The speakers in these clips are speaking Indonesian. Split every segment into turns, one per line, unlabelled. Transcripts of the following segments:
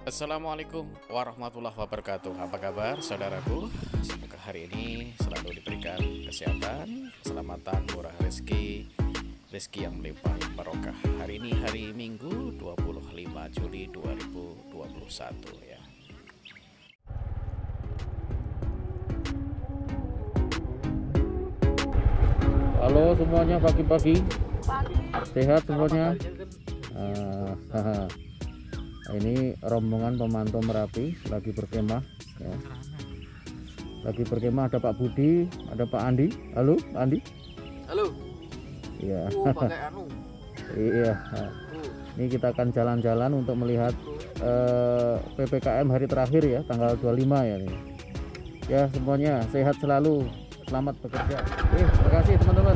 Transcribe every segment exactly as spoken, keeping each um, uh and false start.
Assalamualaikum warahmatullahi wabarakatuh. Apa kabar saudaraku? Semoga hari ini selalu diberikan kesehatan, keselamatan, murah rezeki, rezeki yang melimpah barokah. Hari ini hari Minggu dua puluh lima Juli dua ribu dua puluh satu ya.
Halo semuanya, pagi-pagi sehat semuanya. Uh, ini rombongan pemantau Merapi lagi berkemah ya. Lagi berkemah ada Pak Budi, ada Pak Andi. Halo Pak Andi.
Halo.
Iya.
Oh, pakai anu.
Iya. Ini kita akan jalan-jalan untuk melihat uh, P P K M hari terakhir ya, tanggal dua puluh lima ya nih. Ya semuanya sehat selalu, selamat bekerja. Eh, terima kasih teman-teman.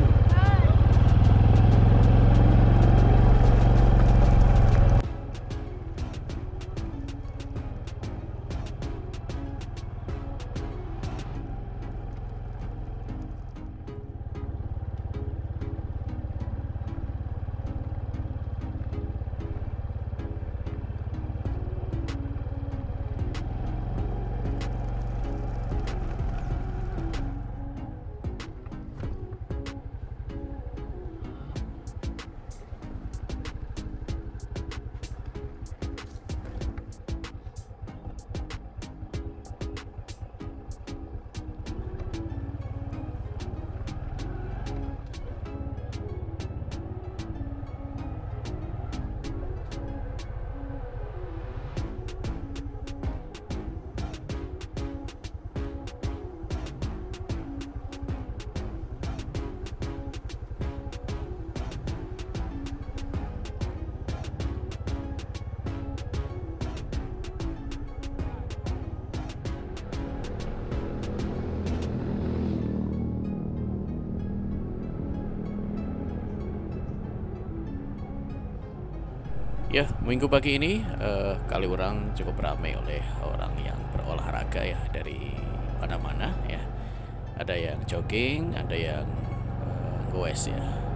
Ya, minggu pagi ini uh, Kaliurang cukup ramai oleh orang yang berolahraga ya, dari mana-mana ya. Ada yang jogging, ada yang uh, goes ya.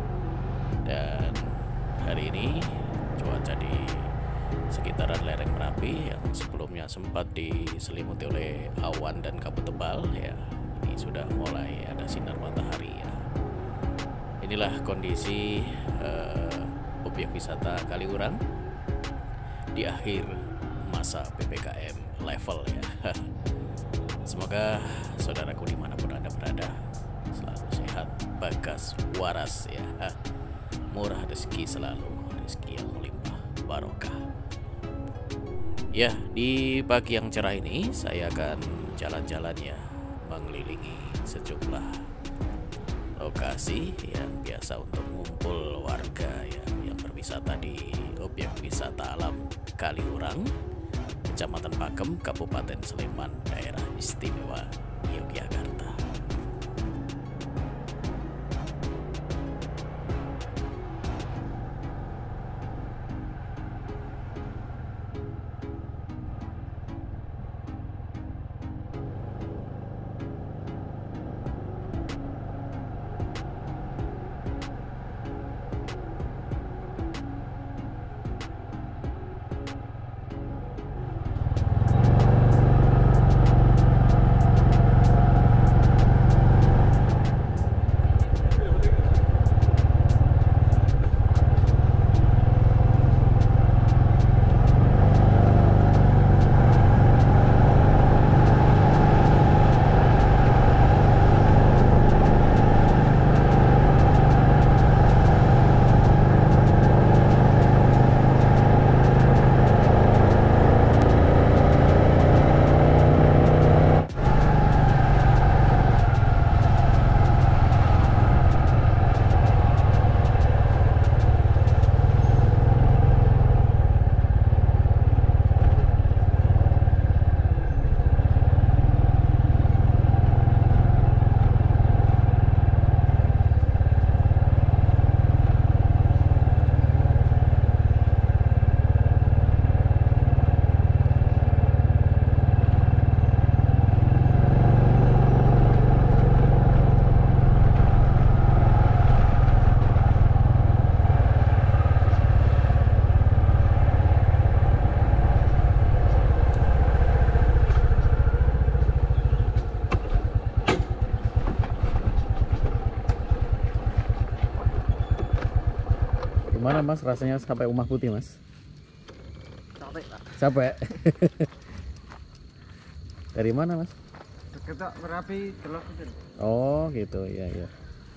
Dan hari ini cuaca di sekitaran lereng Merapi yang sebelumnya sempat diselimuti oleh awan dan kabut tebal ya, ini sudah mulai ada sinar matahari ya. Inilah kondisi uh, objek wisata Kaliurang di akhir masa P P K M level ya. Semoga saudaraku dimanapun Anda berada selalu sehat, bagas, waras ya. Murah rezeki selalu, rezeki yang melimpah barokah. Ya, di pagi yang cerah ini saya akan jalan-jalan ya, mengelilingi sejumlah lokasi yang biasa untuk ngumpul warga ya, yang berwisata di objek wisata alam Kaliurang, Kecamatan Pakem, Kabupaten Sleman, Daerah Istimewa Yogyakarta.
Gimana Mas rasanya sampai Rumah Putih Mas?
Capek Pak.
Capek. Dari mana Mas?
Dekat Merapi Teluk Kudel.
Oh gitu ya ya.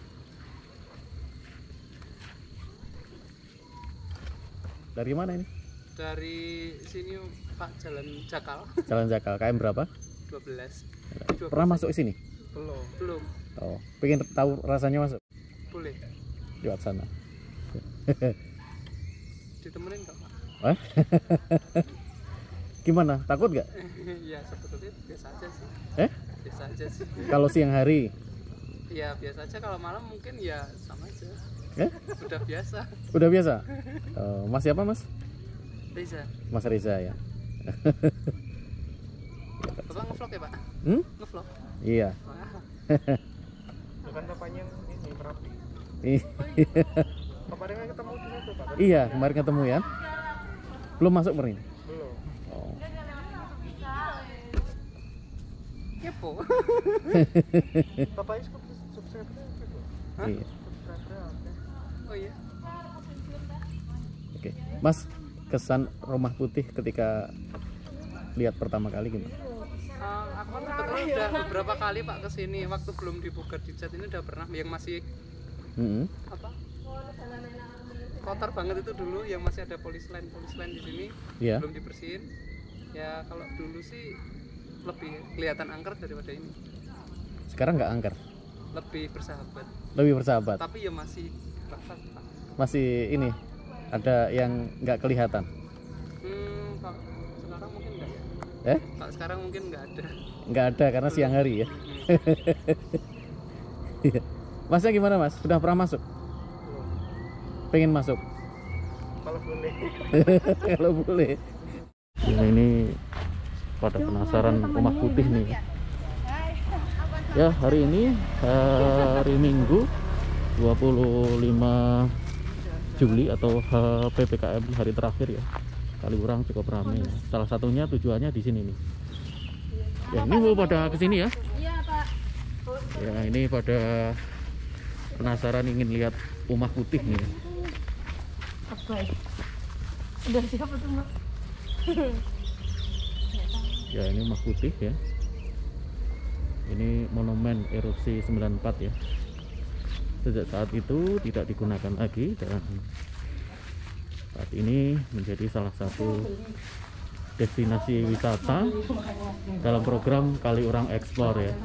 Dari mana ini?
Dari sini Pak, Jalan Jakal.
Jalan Jakal, K M berapa?
dua belas.
Pernah masuk sini?
Belum. Belum.
Oh, pengen tahu rasanya masuk?
Boleh.
Lewat sana.
Ditemenin nggak Pak?
Wah? Gimana? Takut nggak?
Ya sebetulnya biasa aja sih.
Eh?
Biasa aja sih.
Kalau siang hari?
Ya biasa aja, kalau malam mungkin ya sama aja.
Eh?
Udah biasa.
Udah biasa? Oh, mas siapa Mas?
Riza.
Mas Riza ya.
Bapak ngevlog ya Pak?
Hmm?
Ngevlog?
Iya.
Wah.
Bukan bapaknya ini Merapi.
Iya.
Kemarin ketemu di situ Pak.
Iya, kemarin ketemu ya. Belum masuk Merin?
Belum.
Oh.
Kepo.
Bapaknya subscriber itu.
Hah?
Iya.
Subscriber apa?
Oh iya.
Oke. Mas, kesan Rumah Putih ketika lihat pertama kali gimana?
Uh, aku kan sebetulnya udah beberapa kali Pak kesini, waktu belum dibuka di chat ini udah pernah, yang masih
Mm-hmm.
apa kotor banget itu dulu, yang masih ada polis line polis line di sini.
Iya.
Belum dibersihin ya. Kalau dulu sih lebih kelihatan angker daripada ini,
Sekarang nggak angker,
lebih bersahabat,
lebih bersahabat.
tapi ya masih basah Pak.
Masih ini ada yang nggak kelihatan.
Hmm, kalau sekarang mungkin enggak ya.
Eh?
Kalau sekarang mungkin nggak ada.
Nggak ada karena siang hari ya.
Hmm.
Masnya gimana Mas? Sudah pernah masuk?
Belum.
Pengen masuk?
Kalau boleh.
Kalau boleh. Nah, ini pada penasaran Rumah Putih nih. Ya, hari ini hari Minggu dua puluh lima Juli atau H P P K M hari terakhir ya. Kaliurang cukup ramai. Ya. Salah satunya tujuannya di sini nih. Ya, ini mau pada kesini ya?
Iya Pak.
Ya, ini pada penasaran ingin lihat Rumah Putih nih.
Apa ya? Udah siapa tuh Mbak?
Ya, ini Rumah Putih ya. Ini monumen erupsi sembilan puluh empat ya. Sejak saat itu tidak digunakan lagi dan saat ini menjadi salah satu destinasi wisata dalam program Kaliurang Explore ya.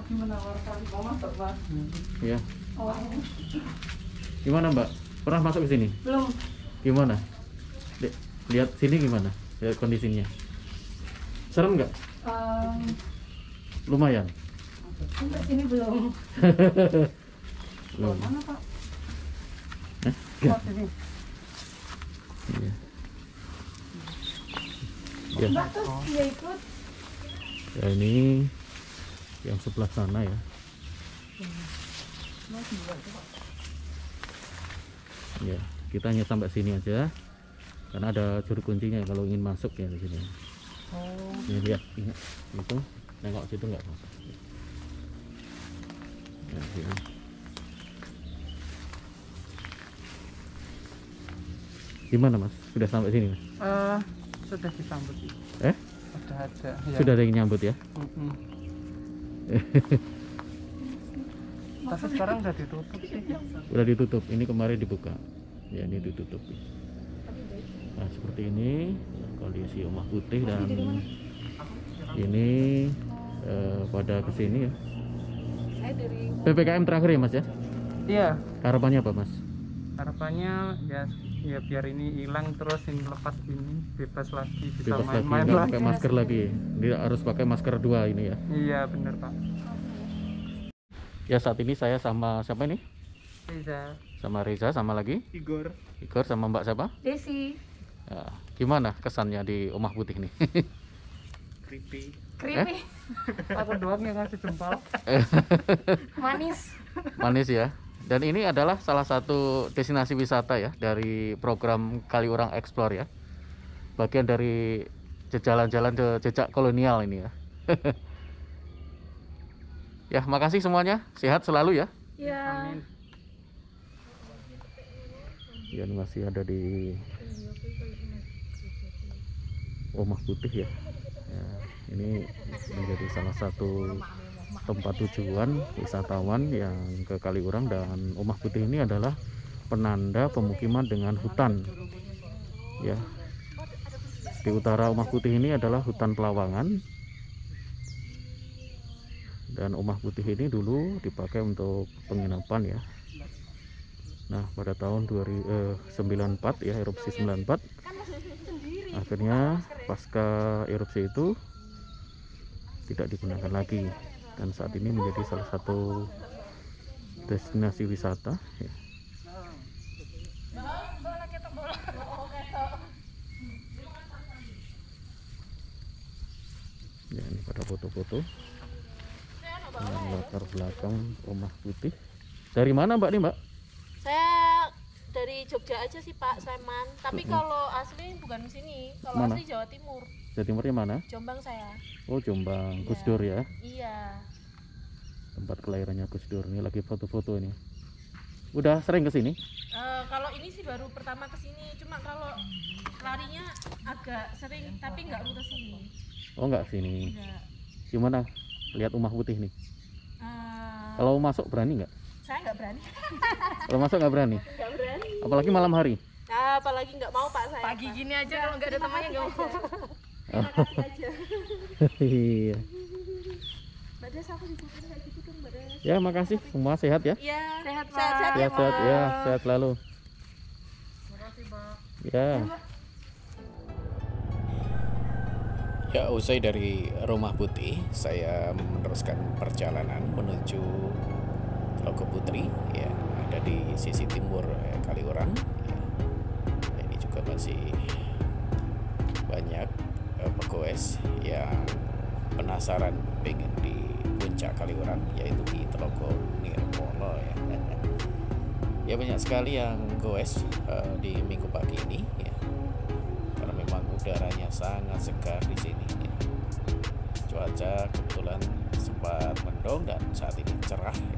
Ya. Gimana Mbak? Pernah masuk ke sini?
Belum.
Gimana? Dek, lihat sini gimana? Lihat kondisinya. Serem nggak?
Um,
Lumayan.
sampai sini belum.
Belum.
Mana Pak?
Hah?
Oh, sini.
Iya. Ya.
Mbak tuh dia ikut.
Ya, ini yang sebelah sana ya. Ya, kita hanya sampai sini aja karena ada juru kuncinya kalau ingin masuk ya di sini.
Oh.
Ini lihat, ingat itu nengok situ nggak masuk. Ya, sini. Gimana Mas? Sudah sampai sini Mas?
Uh, sudah disambut.
Eh?
Sudah ada. Ya.
Sudah ada yang nyambut ya?
Mm-mm. Tapi sekarang udah ditutup sih.
Udah ditutup. Ini kemarin dibuka. Ya, ini ditutup. Nah, seperti ini kondisi Rumah Putih dan ini eh, pada kesini ya.
Saya dari
P P K M terakhir ya Mas ya?
Iya.
Harapannya apa Mas?
Harapannya ya ya biar ini hilang, terus ini lepas ini bebas lagi, bisa
Bebas lagi,
main-main
nggak
lagi.
pakai masker lagi. Dia harus pakai masker dua ini ya.
Iya bener Pak.
Ya, saat ini saya sama siapa ini?
Bisa.
Sama Reza, sama lagi
Igor.
Igor, sama Mbak siapa?
Desi.
Ya, gimana kesannya di Rumah Putih nih?
Creepy.
Creepy.
Aku doang yang ngasih jempol.
Manis.
Manis ya. Dan ini adalah salah satu destinasi wisata ya dari program Kaliurang Explore ya. Bagian dari jalan-jalan ke jejak kolonial ini ya. Ya, makasih semuanya. Sehat selalu ya.
Ya.
Amin.
yang masih ada di Omah Putih ya. Ya, ini menjadi salah satu tempat tujuan wisatawan yang ke Kaliurang, dan Omah Putih ini adalah penanda pemukiman dengan hutan ya. Di utara Omah Putih ini adalah hutan Pelawangan, dan Omah Putih ini dulu dipakai untuk penginapan ya. Nah, pada tahun dua ribu sembilan puluh empat ya, erupsi sembilan puluh empat, akhirnya pasca erupsi itu tidak digunakan lagi, dan saat ini menjadi salah satu destinasi wisata ya. Ya, ini pada foto-foto dengan latar belakang Omah Putih. Dari mana Mbak nih Mbak?
Saya dari Jogja aja sih Pak, Sleman. Tapi
Mm-mm.
kalau asli bukan sini. Kalau
Mana?
asli Jawa Timur.
Jawa Timurnya mana?
Jombang saya.
Oh, Jombang.
Iya.
Gus Dur ya,
Iya.
tempat kelahirannya Gus Dur. Ini lagi foto-foto ini. Udah sering ke sini?
Eh, kalau ini sih baru pertama ke sini. Cuma kalau larinya agak sering, tapi nggak rute sini.
Oh, enggak sini.
Enggak.
Gimana lihat Omah Putih nih?
Eh,
Kalau masuk berani nggak?
saya nggak berani.
Kalau masuk nggak berani?
Nggak berani.
Apalagi malam hari.
Nah, apalagi nggak mau Pak saya.
Pagi
Pak.
gini aja kalau nggak ada temannya nggak mau.
Terima kasih aja.
Iya.
Mbak Des, aku dibutuhin kayak gitu dong Mbak Des.
Ya, makasih. Semua sehat ya?
Iya.
Sehat, Pak.
Sehat-sehat ya,
Sehat-sehat
Pak.
ya, sehat selalu. Ya.
Ya, usai dari Omah Putih, saya meneruskan perjalanan menuju Telaga Putri ya, ada di sisi timur ya, Kaliurang ya. Nah, ini juga masih banyak eh, pegoes yang penasaran pengen di puncak Kaliurang, yaitu di Telaga Nirmolo ya. Ya, banyak sekali yang goes eh, di minggu pagi ini ya, karena memang udaranya sangat segar di sini ya. Cuaca kebetulan sempat mendung dan saat ini cerah ya.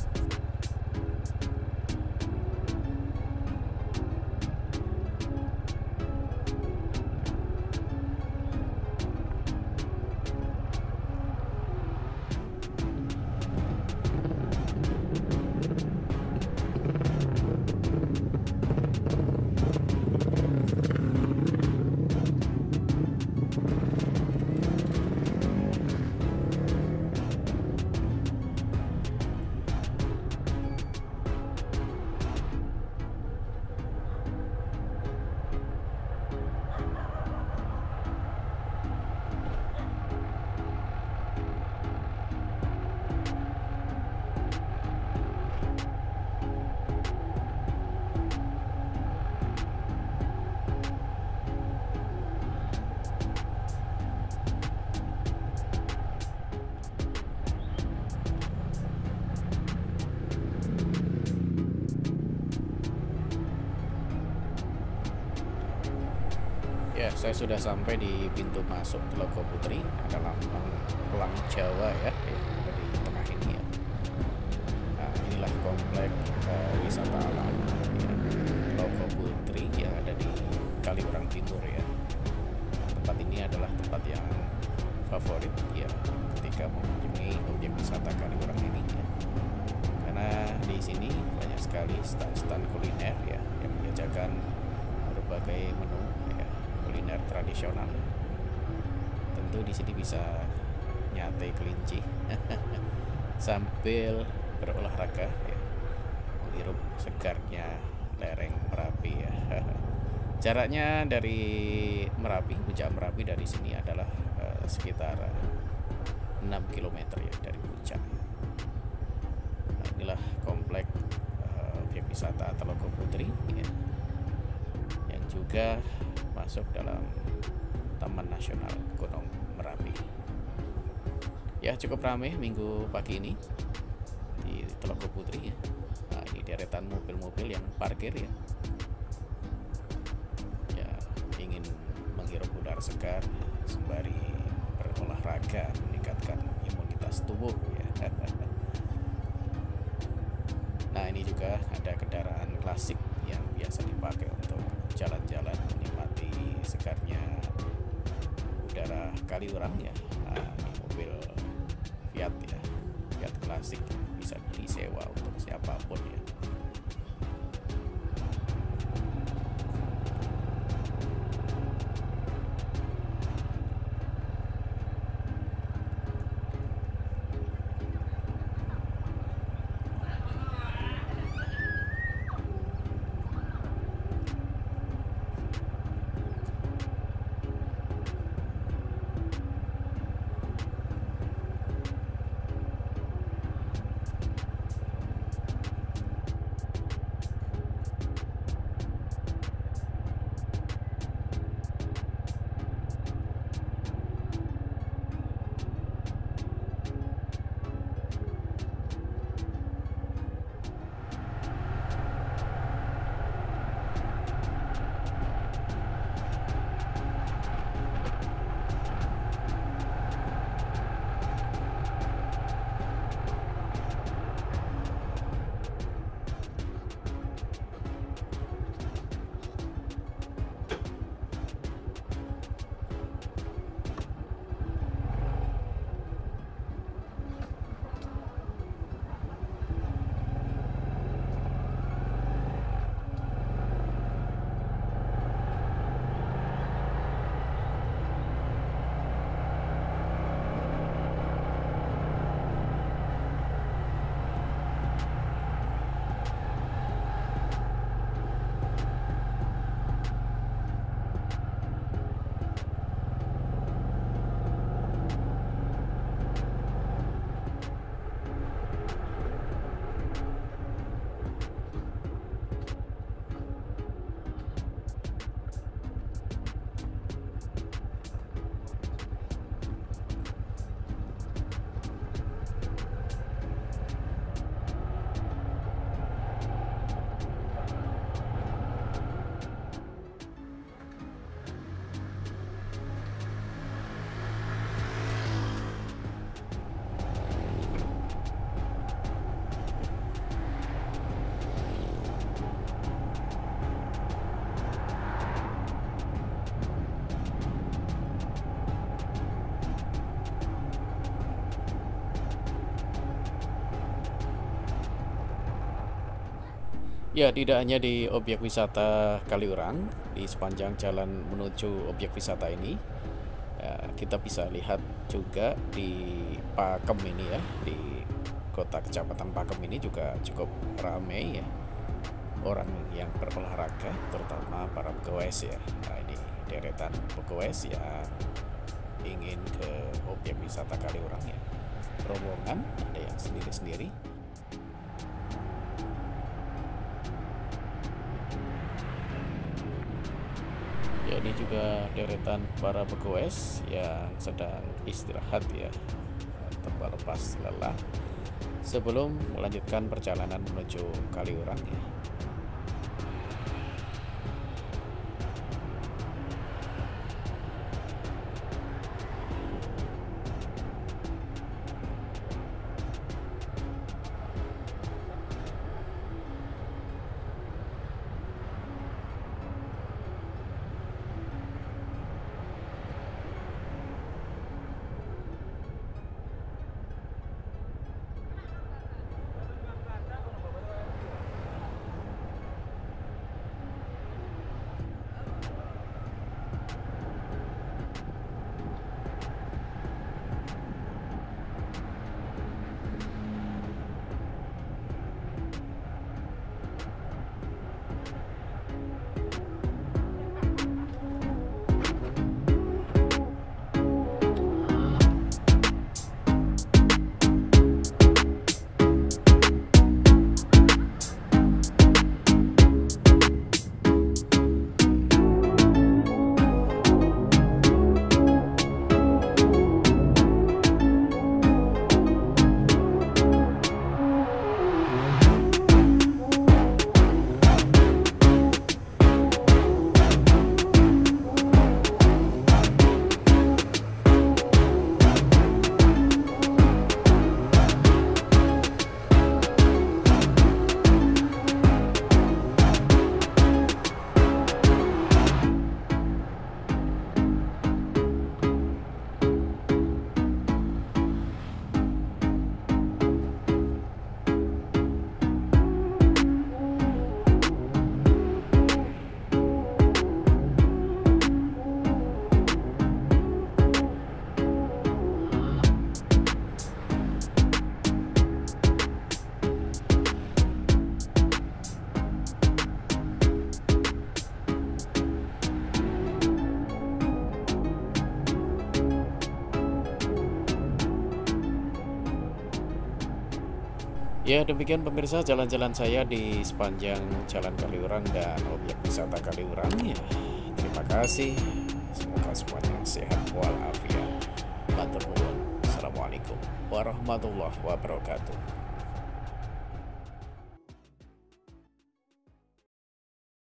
Ya, saya sudah sampai di pintu masuk Telaga Putri. Ada lambang Pelang Jawa ya, yang ada di tengah ini ya. Nah, inilah komplek uh, wisata alam ya, Telaga Putri yang ada di Kaliurang Timur ya. Nah, tempat ini adalah tempat yang favorit ya ketika mengunjungi objek wisata Kaliurang ini ya. Karena di sini banyak sekali stand-stand kuliner ya yang menjajakan berbagai menu ya, kuliner tradisional. Tentu di sini bisa nyate kelinci sambil berolahraga ya, menghirup segarnya lereng Merapi ya. Jaraknya dari Merapi, puncak Merapi dari sini adalah uh, sekitar enam kilometer ya dari puncak. Nah, inilah komplek uh, objek wisata Telaga Putri ya, yang juga masuk dalam Taman Nasional Gunung Merapi. Ya, cukup ramai minggu pagi ini di Telaga Putri ya. Nah, ini deretan mobil-mobil yang parkir ya. Ya, ingin menghirup udara segar sembari berolahraga meningkatkan imunitas tubuh ya. Nah, ini juga ada kendaraan klasik yang biasa dipakai Kaliurang ya. Nah, ini mobil Fiat ya, Fiat klasik, bisa disewa untuk siapapun ya. Ya, tidak hanya di objek wisata Kaliurang, di sepanjang jalan menuju objek wisata ini, ya, kita bisa lihat juga di Pakem ini ya, di kota kecamatan Pakem ini juga cukup ramai ya, orang yang berolahraga, terutama para pegoes ya. Nah, ini deretan pegoes yang ingin ke objek wisata Kaliurang ya, rombongan, ada yang sendiri-sendiri. Ya, ini juga deretan para pegoes yang sedang istirahat ya, atau lepas lelah sebelum melanjutkan perjalanan menuju Kaliurang ya. Ya, demikian pemirsa jalan-jalan saya di sepanjang Jalan Kaliurang dan objek wisata Kaliurang ya. Terima kasih. Semoga semuanya sehat walafiat. Matur nuwun. Assalamualaikum warahmatullahi wabarakatuh.